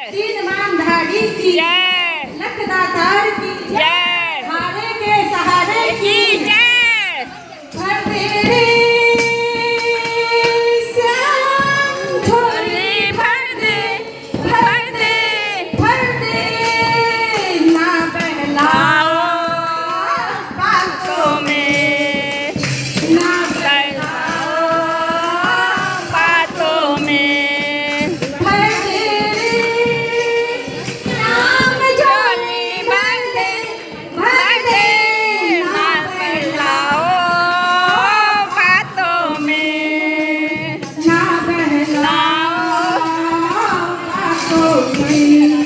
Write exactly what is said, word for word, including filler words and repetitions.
तीन मानधारी की जय, लखदातार की जय, हारे के सहारे की जय। भर दे श्याम झोली भर दे, भर दे, भर दे ना बहलाओ बातों में, ना बहलाओ बातों में। भर दे श्याम झोली भर दे, भर दे ना बहलाओ बातों में, ना बहलाओ बातों में।